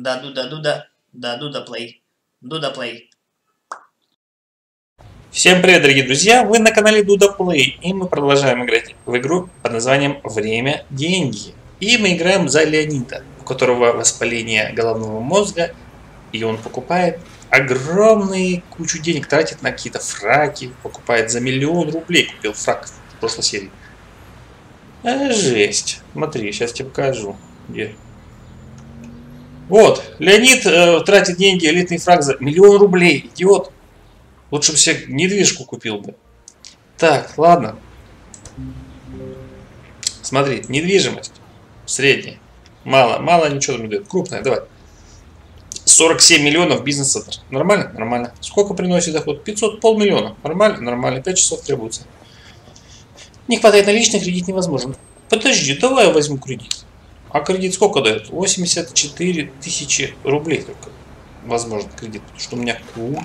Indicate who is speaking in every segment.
Speaker 1: Дуда плей. Дуда плей. Всем привет, дорогие друзья! Вы на канале Дуда Плей, и мы продолжаем играть в игру под названием «Время, деньги». И мы играем за Леонида, у которого воспаление головного мозга, и он покупает огромную кучу денег, тратит на какие-то фраки, покупает за 1 000 000 рублей, купил фрак в прошлой серии. Жесть. Смотри, сейчас тебе покажу. Где? Вот, Леонид тратит деньги, элитный фрак за 1 000 000 рублей, идиот. Лучше бы себе недвижку купил бы. Так, ладно. Смотри, недвижимость. Средняя. Мало ничего не дает. Крупная, давай. 47 миллионов бизнес-центр. Нормально? Нормально. Сколько приносит доход? 500, 500 000. Нормально? Нормально. 5 часов требуется. Не хватает наличных, кредит невозможен. Подожди, давай я возьму кредит. А кредит сколько дает? 84 тысячи рублей только. Возможно, кредит. Потому что у меня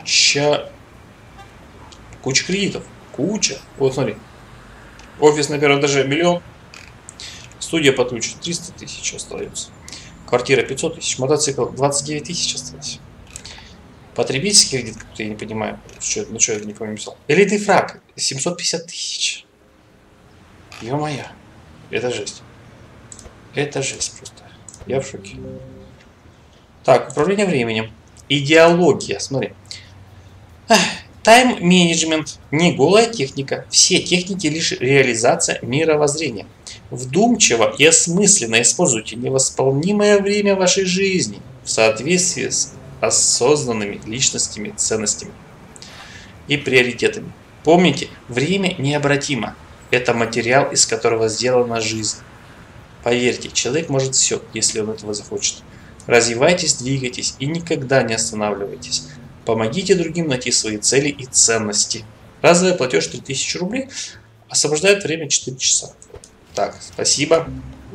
Speaker 1: куча кредитов. Куча. Вот смотри. Офис на первом этаже 1 000 000. Студия под ключ 300 тысяч остается. Квартира 500 тысяч. Мотоцикл 29 тысяч осталось. Потребительский кредит, как-то я не понимаю. Ну что я не помню писал. Элитный фрак 750 тысяч. Ё-моё. Это жесть. Это жесть просто. Я в шоке. Так, управление временем. Идеология. Смотри. Тайм-менеджмент. Не голая техника. Все техники лишь реализация мировоззрения. Вдумчиво и осмысленно используйте невосполнимое время вашей жизни в соответствии с осознанными личностными ценностями и приоритетами. Помните, время необратимо. Это материал, из которого сделана жизнь. Поверьте, человек может все, если он этого захочет. Развивайтесь, двигайтесь и никогда не останавливайтесь. Помогите другим найти свои цели и ценности. Разовый платеж 3000 рублей освобождает время 4 часа. Так, спасибо.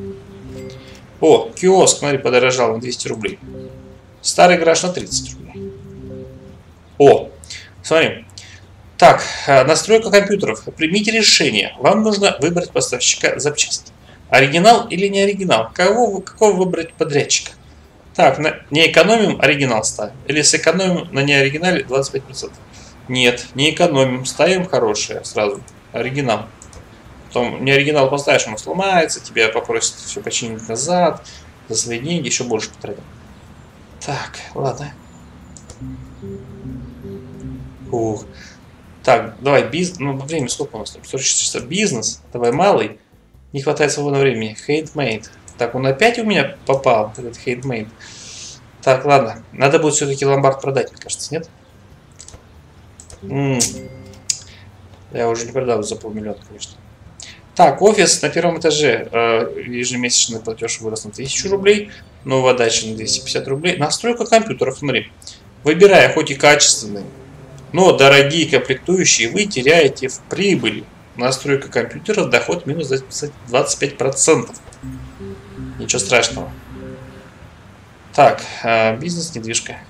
Speaker 1: О, киоск, смотри, подорожал на 200 рублей. Старый гараж на 30 рублей. О, смотри. Так, настройка компьютеров. Примите решение. Вам нужно выбрать поставщика запчастей. Оригинал или не оригинал? Какого выбрать подрядчика? Так, не экономим, оригинал ставим. Или сэкономим на неоригинале 25%. Нет, не экономим, ставим хорошее сразу. Оригинал. Потом не оригинал поставишь, он сломается, тебя попросят все починить назад. За свои деньги еще больше потратим. Так, ладно. Ух. Так, давай бизнес. Ну, время сколько у нас там? 46 часов. Бизнес. Давай малый. Не хватает свободного времени. Handmade. Так, он опять у меня попал, этот handmade. Так, ладно. Надо будет все-таки ломбард продать, мне кажется, нет? Я уже не продал за 500 000, конечно. Так, офис на первом этаже. Ежемесячный платеж вырос на 1000 рублей. Новая дача на 250 рублей. Настройка компьютеров, смотри. Выбирая хоть и качественные, но дорогие комплектующие, вы теряете в прибыли. Настройка компьютера, доход минус 25%. Ничего страшного. Так, бизнес, недвижка.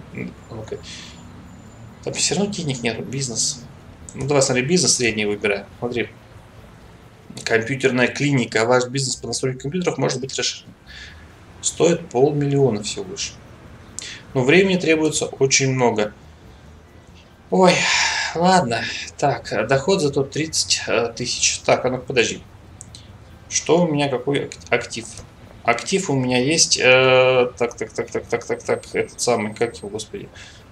Speaker 1: Там все равно денег нету, бизнес. Ну давай, смотри, бизнес средний выбираем. Смотри. Компьютерная клиника. Ваш бизнес по настройке компьютеров может быть расширен. Стоит 500 000 всего лишь. Но времени требуется очень много. Ой, ладно. Так, доход зато 30 тысяч. Так, а ну подожди. Что у меня, какой актив? Актив у меня есть. Так. Этот самый, как его, господи.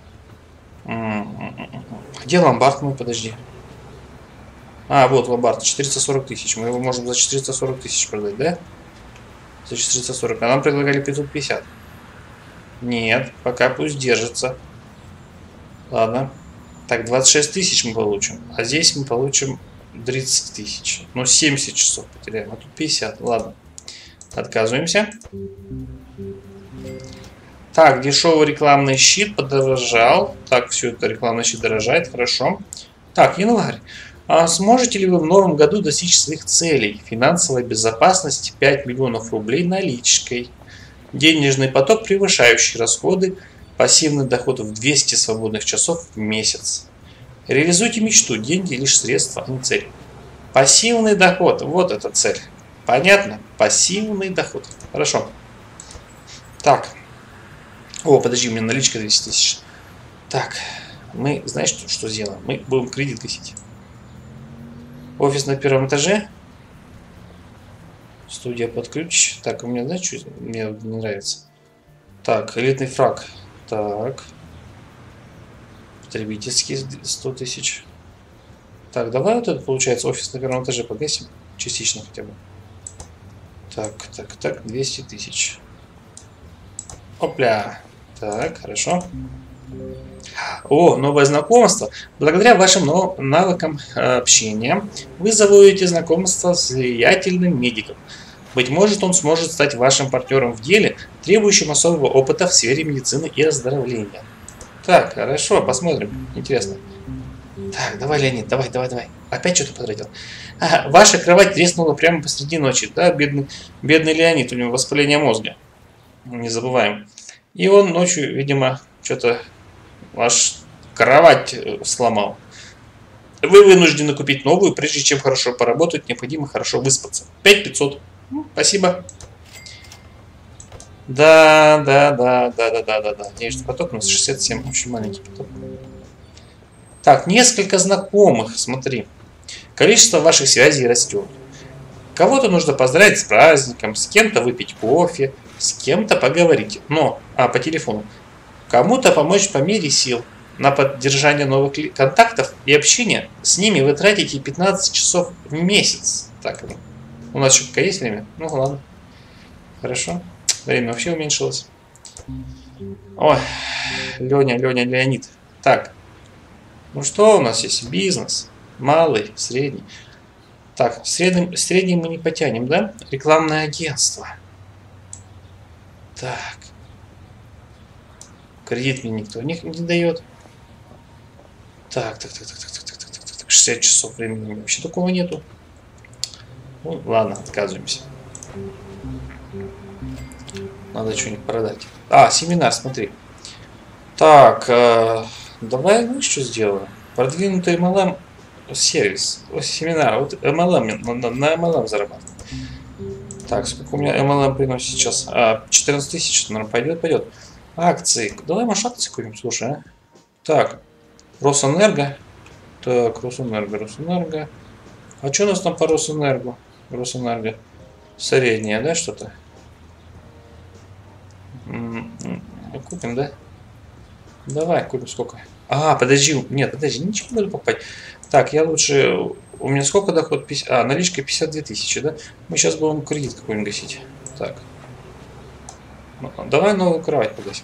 Speaker 1: Где ломбард мой, подожди. А, вот ломбард, 440 тысяч. Мы его можем за 440 тысяч продать, да? За 440. А нам предлагали 550. Нет, пока пусть держится. Ладно. Так, 26 тысяч мы получим. А здесь мы получим 30 тысяч. Ну, 70 часов потеряем. А тут 50. Ладно. Отказываемся. Так, дешевый рекламный щит подорожал. Так, все это рекламный щит дорожает. Хорошо. Так, январь. А сможете ли вы в новом году достичь своих целей? Финансовая безопасность 5 миллионов рублей наличкой. Денежный поток, превышающий расходы. Пассивный доход в 200 свободных часов в месяц. Реализуйте мечту. Деньги лишь средства, а не цель. Пассивный доход. Вот эта цель. Понятно? Пассивный доход. Хорошо. Так. О, подожди, у меня наличка 200 тысяч. Так, мы, знаешь, что сделаем? Мы будем кредит гасить. Офис на первом этаже. Студия под ключ. Так, у меня, знаешь, что мне не нравится? Так, элитный фраг. Так. Потребительский 100 тысяч. Так, давай вот это, получается, офис на первом этаже погасим. Частично хотя бы. Так, 200 тысяч. Опля. Так, хорошо. О, новое знакомство. Благодаря вашим навыкам общения вы заводите знакомство с влиятельным медиком. Быть может, он сможет стать вашим партнером в деле, требующим особого опыта в сфере медицины и оздоровления. Так, хорошо, посмотрим. Интересно. Так, давай, Леонид, давай. Опять что-то потратил. Ага, ваша кровать треснула прямо посреди ночи. Да, бедный Леонид, у него воспаление мозга. Не забываем. И он ночью, видимо, что-то аж кровать сломал. Вы вынуждены купить новую, прежде чем хорошо поработать, необходимо хорошо выспаться. 5500. Спасибо. Да. Денежный поток у нас 67, очень маленький поток. Так, несколько знакомых, смотри. Количество ваших связей растет. Кого-то нужно поздравить с праздником, с кем-то выпить кофе, с кем-то поговорить. По телефону. Кому-то помочь по мере сил. На поддержание новых контактов и общения с ними вы тратите 15 часов в месяц. Так, у нас еще пока есть время? Ну ладно. Хорошо. Время вообще уменьшилось. Ой, Леонид. Так. Ну что у нас есть? Бизнес. Малый, средний. Так, средний мы не потянем, да? Рекламное агентство. Так. Кредит мне никто не дает. Так. 60 часов времени вообще такого нету. Ну, ладно, отказываемся. Надо что-нибудь продать. Семинар, смотри. Так, давай, ну что сделаем? Продвинутый MLM сервис. Семинар. Вот MLM, на MLM зарабатывать. Так, сколько у меня MLM приносит сейчас? 14 тысяч, наверное, пойдет. Акции. Давай, может, акции купим, слушай, а? Так, Росэнерго. Так, Росэнерго. А что у нас там по Росэнерго? Среднее, да, что-то? Купим, да? Давай, купим сколько? Подожди, ничего не буду покупать. Так, я лучше... У меня сколько доход? Наличка 52 тысячи, да? Мы сейчас будем кредит какой-нибудь гасить. Так. Давай новую кровать погасим.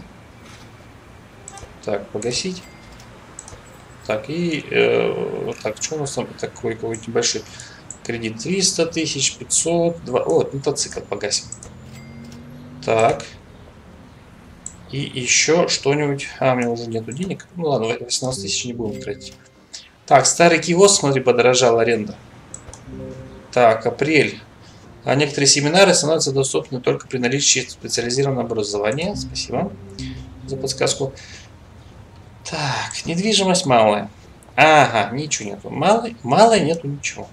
Speaker 1: Так, погасить. Так, так, что у нас там такой какой-то большой кредит? 300 тысяч, 500, 2... О, мотоцикл погасим. Так. И еще что-нибудь... у меня уже нету денег. Ну ладно, 18 тысяч не будем тратить. Так, старый киоск, смотри, подорожала аренда. Так, апрель. Некоторые семинары становятся доступны только при наличии специализированного образования. Спасибо за подсказку. Так, недвижимость малая. Ага, ничего нету. Малой нету ничего.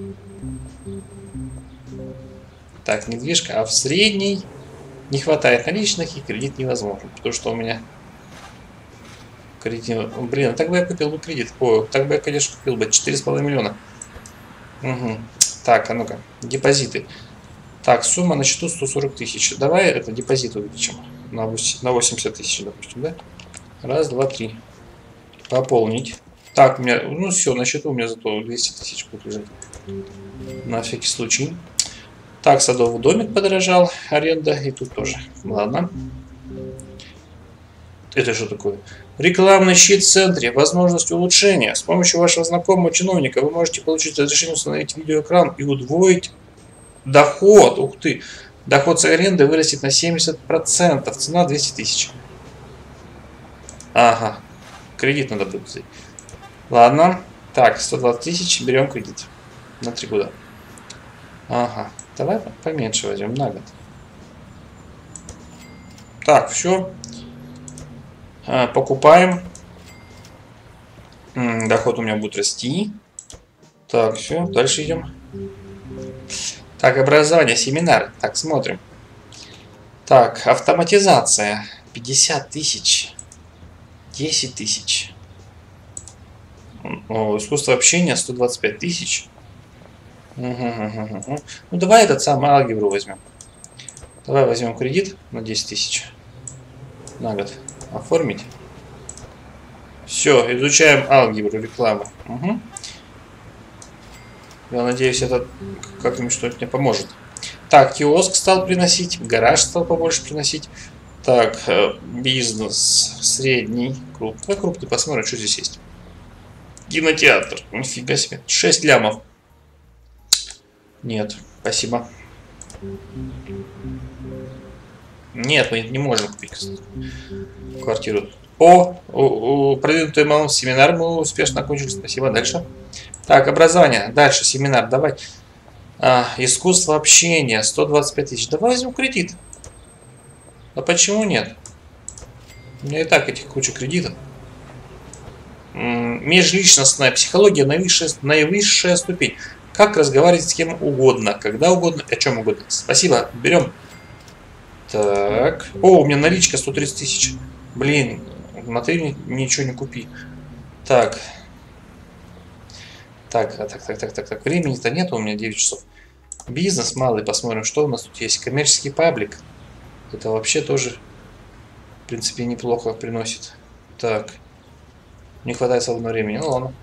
Speaker 1: Так, недвижка. А в средней не хватает наличных и кредит невозможен. Потому что у меня кредит... Блин, так бы я купил бы кредит. Так бы я, конечно, купил бы 4,5 миллиона. Угу. Так, а ну-ка. Депозиты. Так, сумма на счету 140 тысяч. Давай это депозит увеличим. На 80 тысяч, допустим, да? Раз, два, три. Пополнить. Так, у меня... Ну все, на счету у меня зато 200 тысяч будет лежать. На всякий случай. Так, садовый домик подорожал. Аренда. И тут тоже. Ладно. Это что такое? Рекламный щит в центре. Возможность улучшения. С помощью вашего знакомого чиновника вы можете получить разрешение установить видеоэкран и удвоить доход. Ух ты. Доход с аренды вырастет на 70%. Цена 200 тысяч. Ага. Кредит надо будет взять. Ладно. Так, 120 тысяч. Берем кредит. На 3 года. Ага. Давай поменьше возьмем на год. Так, все. Покупаем. Доход у меня будет расти. Так, все. Дальше идем. Так, образование, семинар. Так, смотрим. Так, автоматизация. 50 тысяч. 10 тысяч. О, искусство общения 125 тысяч. Угу. Ну давай этот самый алгебру возьмем. Давай возьмем кредит на 10 тысяч на год. Оформить. Все, изучаем алгебру рекламы. Угу. Я надеюсь, это как-нибудь что-нибудь мне поможет. Так, киоск стал приносить, гараж стал побольше приносить. Так, бизнес средний, крупный. Крупный, посмотрим, что здесь есть. Кинотеатр, нифига себе, 6 лямов. Нет, спасибо. Нет, мы не можем купить квартиру. Продвинутый малым семинар мы успешно окончили. Спасибо. Дальше. Так, образование. Дальше семинар. Давай. Искусство общения. 125 тысяч. Давай возьмем кредит. А почему нет? У меня и так этих куча кредитов. Межличностная психология. Наивысшая ступень. Как разговаривать с кем угодно. Когда угодно. О чем угодно. Спасибо. Берем. Так. О, у меня наличка 130 тысяч. Блин. Смотри, ничего не купи. Так. Так. Времени-то нет у меня 9 часов. Бизнес малый. Посмотрим, что у нас тут есть. Коммерческий паблик. Это вообще тоже, в принципе, неплохо приносит. Так. Не хватает свободного времени. Ну ладно.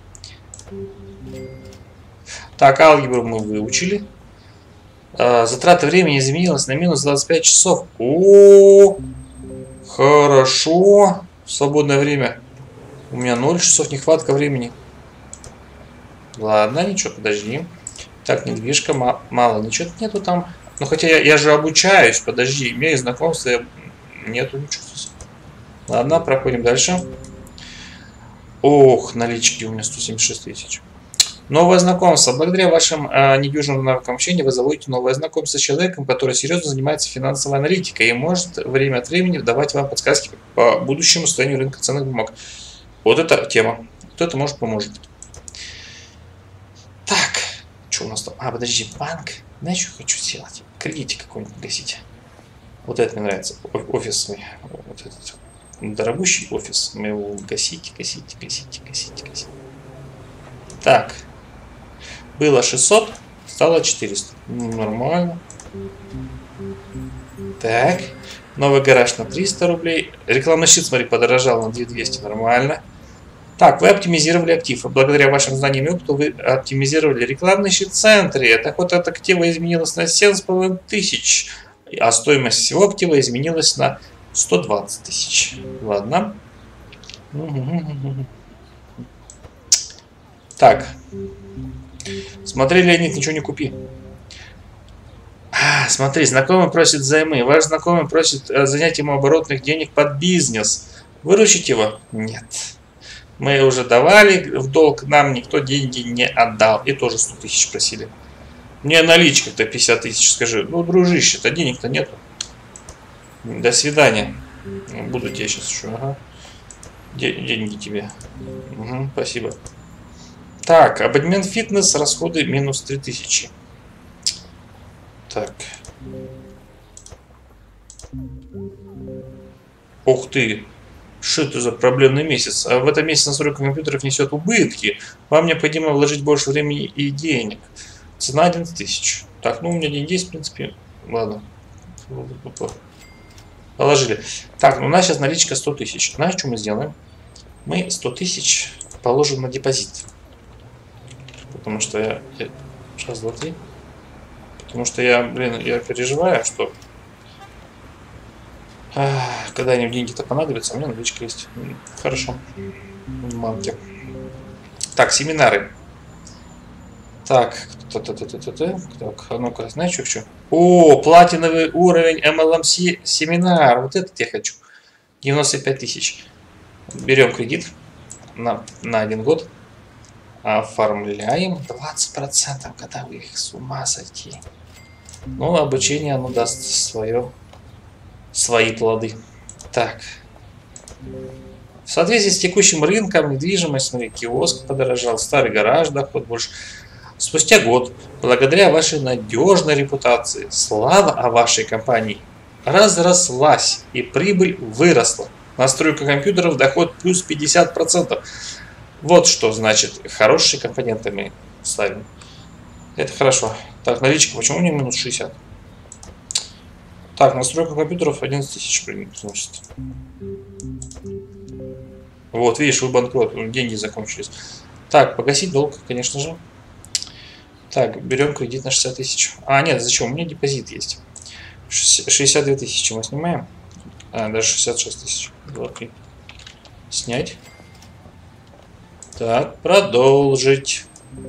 Speaker 1: Так, алгебру мы выучили. Затрата времени изменилась на минус 25 часов. О, хорошо. Свободное время. У меня 0 часов, нехватка времени. Ладно, ничего, подожди. Так, недвижка, мало, ничего нету там. Ну, хотя я же обучаюсь, подожди. У меня и знакомства нету ничего. Ладно, проходим дальше. Ох, налички у меня 176 тысяч. Новое знакомство. Благодаря вашим недюжинным навыкам общения вы заводите новое знакомство с человеком, который серьезно занимается финансовой аналитикой и может время от времени давать вам подсказки по будущему состоянию рынка ценных бумаг. Вот это тема. Вот это может поможет. Так, что у нас там? Подожди, банк. Знаешь, что хочу сделать? Кредитик какой-нибудь гасить. Вот это мне нравится. Офис мой. Вот этот дорогущий офис. Мы его гасить. Так. Было 600, стало 400. Нормально. Так. Новый гараж на 300 рублей. Рекламный щит, смотри, подорожал на 2200. Нормально. Так, вы оптимизировали актив. Благодаря вашим знаниям и опыту вы оптимизировали рекламный щит в центре. Так вот, эта актива изменилась на 7,5 тысяч. А стоимость всего актива изменилась на 120 тысяч. Ладно. Так. Смотри, Леонид, ничего не купи. Смотри, знакомый просит взаймы. Ваш знакомый просит занять ему оборотных денег под бизнес. Выручить его? Нет. Мы уже давали в долг, нам никто деньги не отдал. И тоже 100 тысяч просили. Мне наличка-то 50 тысяч, скажи. Ну, дружище-то денег-то нету. До свидания. Буду тебе сейчас еще. Ага. Деньги тебе. Угу, спасибо. Так, абонемент фитнес, расходы минус 3000. Так. Ух ты. Что это за проблемный месяц? А в этом месяце настройка компьютеров несет убытки. Вам необходимо вложить больше времени и денег. Цена 11 тысяч. Так, ну у меня деньги есть, в принципе. Ладно. Положили. Так, ну у нас сейчас наличка 100 тысяч. Знаешь, что мы сделаем? Мы 100 тысяч положим на депозит. Потому что я... Сейчас, два, три. Потому что я, я переживаю, что... Когда-нибудь деньги-то понадобятся, а у меня наличка есть. Хорошо. Мамки. Так, семинары. Так, так, ну-ка, знаешь, что еще? О, платиновый уровень MLMC семинар. Вот этот я хочу. 95 тысяч. Берем кредит на 1 год. Оформляем 20% годовых. С ума сойти. Ну, обучение оно даст свои плоды. Так. В соответствии с текущим рынком недвижимость, смотри, киоск подорожал, старый гараж, доход больше. Спустя год, благодаря вашей надежной репутации, слава о вашей компании разрослась и прибыль выросла. Настройка компьютеров, доход плюс 50%. Вот что значит хорошие компоненты мы ставим. Это хорошо. Так, наличка, почему не минус 60? Так, настройка компьютеров 11 тысяч приносит. Вот, видишь, вы банкрот, деньги закончились. Так, погасить долг, конечно же. Так, берем кредит на 60 тысяч. А, нет, зачем? У меня депозит есть. 62 тысячи мы снимаем. А, даже 66 тысяч. Окей. Снять. Так, продолжить.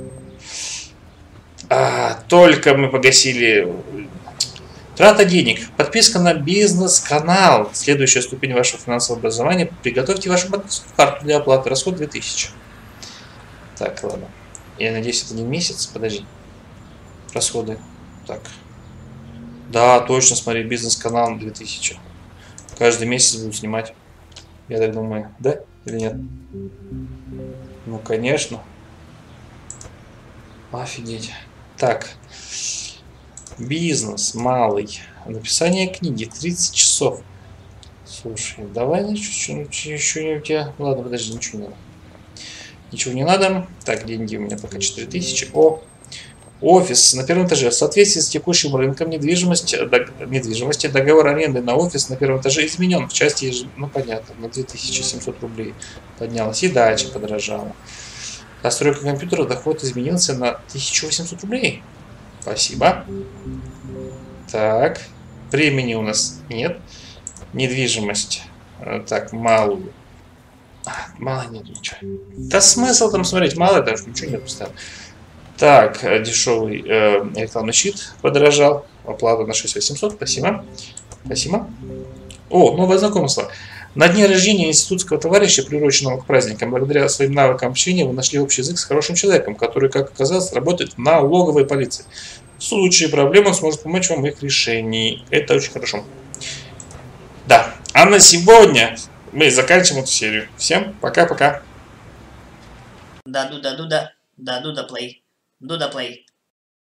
Speaker 1: Только мы погасили. Трата денег. Подписка на бизнес-канал. Следующая ступень вашего финансового образования. Приготовьте вашу банковскую карту для оплаты. Расход 2000. Так, ладно. Я надеюсь, это не месяц. Подожди. Расходы. Так. Да, точно, смотри, бизнес-канал 2000. Каждый месяц буду снимать. Я так думаю. Да или нет? Ну, конечно. Офигеть. Так. Бизнес малый. Написание книги 30 часов. Слушай, давай еще у тебя. Ладно, подожди, ничего не надо. Ничего не надо. Так, деньги у меня пока 4000. О, офис на первом этаже. В соответствии с текущим рынком недвижимости договор аренды на офис на первом этаже изменен. В части, ну понятно, на 2700 рублей поднялась. И дальше подорожала. Настройка компьютера, доход изменился на 1800 рублей. Спасибо. Так. Времени у нас нет. Недвижимость. Так, малую. Мало нет ничего. Да смысл там смотреть? Мало даже ничего нет постоянно. Так, дешевый рекламный щит подорожал. Оплата на 6800. Спасибо. Спасибо. О, новое знакомство. На дне рождения институтского товарища, приуроченного к праздникам, благодаря своим навыкам общения, вы нашли общий язык с хорошим человеком, который, как оказалось, работает в налоговой полиции. В случае проблем он сможет помочь вам в их решении. Это очень хорошо. Да. А на сегодня мы заканчиваем эту серию. Всем пока-пока.
Speaker 2: Да, Дуда, Дуда, да, Дуда плей. Дуда плей.